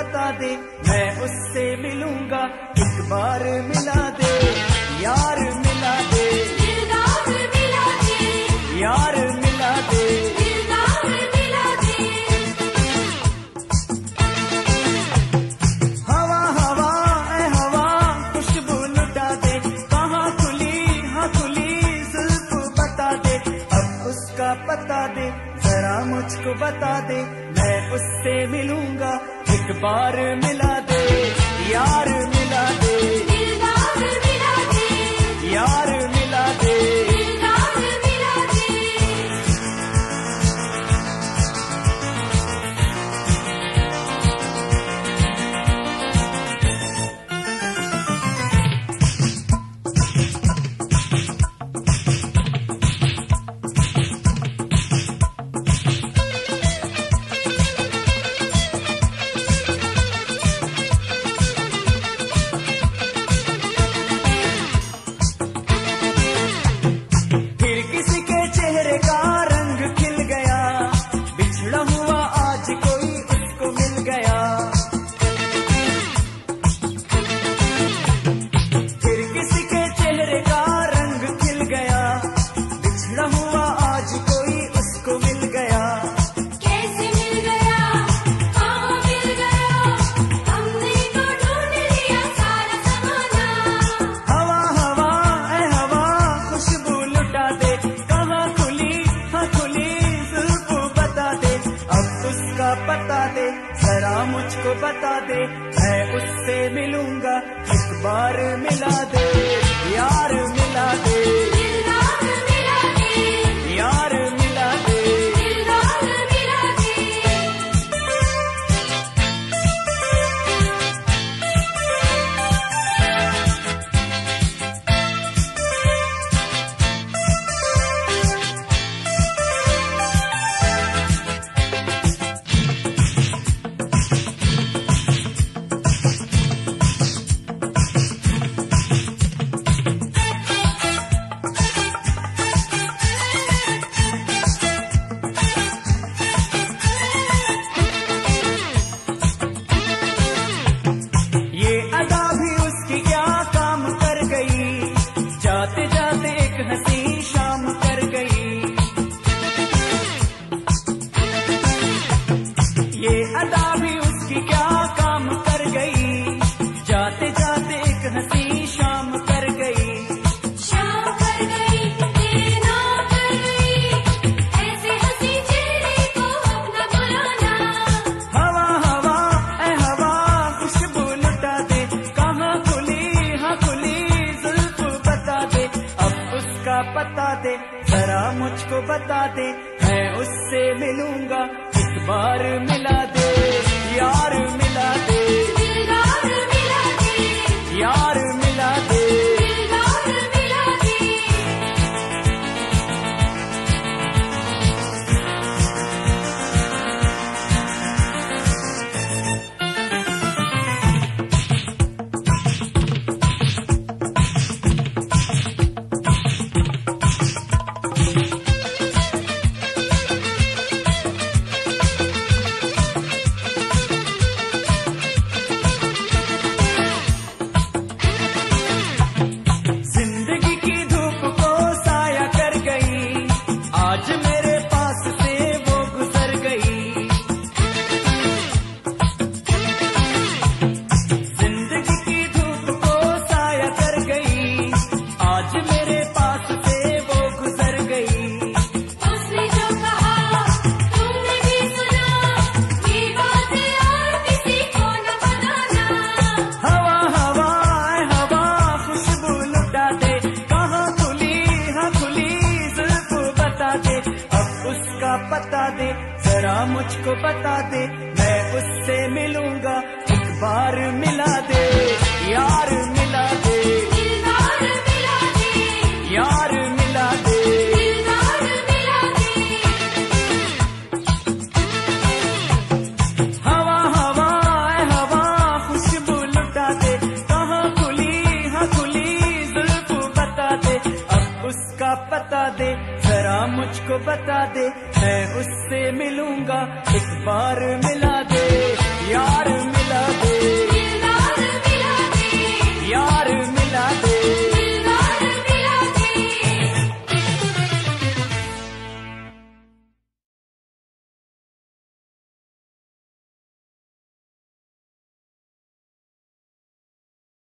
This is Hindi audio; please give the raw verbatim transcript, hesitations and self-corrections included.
बता दे, मैं उससे मिलूंगा, एक बार मिला दे, यार मिला दे, दिलदार मिला दे, यार मिला दे, दिलदार मिला दे। हवा हवा ऐ हवा खुशबू लुटा दे, कहाँ खुली हाँ खुली जुल्फ बता दे, अब उसका पता दे, जरा मुझको बता दे, मैं उससे मिलूंगा, एक बार मिला दे, यार मिला दे, दिलदार मिला दे, यार मिला दे। दिलदार मिला दे। फिर किसी के चेहरे का रंग खिल गया, बिछड़ा हुआ आज कोई उसको मिल गया। फिर किसी के चेहरे का रंग खिल गया, बिछड़ा हुआ आज कोई उसको मिल गया। कैसे मिल गया, कहाँ मिल गया, हमने तो ढूंढ लिया सारा ज़माना। हवा हवा ऐ हवा खुशबू लुटा दे, कहाँ खुली हाँ खुली जुल्फ बता दे, अब उसका पता दे, जरा मुझको बता दे, मैं उससे मिलूंगा, एक बार मिला दे, यार मिला दे, दिलदार मिला दे, यार मिला दे। दिलदार मिला दे। ये अदा भी उसकी क्या काम कर गई, जाते जाते एक हंसी शाम कर गई। ये अदा भी उसकी क्या काम कर गई, जाते जाते एक हंसी शाम कर गई। शाम कर गई, देना कर गई, ऐसे हंसी चेहरे को अपना बुलाना। हवा हवा ऐ हवा खुशबू लुटा दे, कहाँ खुली हाँ खुली जुल्फ बता दे, अब उसका पता दे, जरा मुझको बता दे, मैं उससे मिलूंगा, एक बार मिला दे, यार मिला दे, दिलदार मिला दे, यार मिला दे। दिलदार मिला दे। जिंदगी की धूप को साया कर गई, आज मेरे पास से वो गुजर गई। जिंदगी की धूप को साया कर गई, आज मेरे पास से वो गुजर गई। उसने जो कहा तुमने भी सुना, ये बातें और किसी को न बताना। हवा हवा ऐ हवा खुशबू लुटा दे, कहाँ खुली हाँ खुली जुल्फ बता दे, अब उसका पता दे, जरा मुझको बता दे, मैं उससे मिलूंगा, एक बार मिला दे, यार मिला दे, दिलदार मिला दे, यार मिला दे। दिलदार मिला दे। हवा हवा ऐ हवा खुशबू लुटा दे, कहाँ खुली हाँ खुली जुल्फ बता दे, अब उसका पता दे, जरा मुझको बता दे, मैं उससे मिलूंगा, एक बार मिला दे।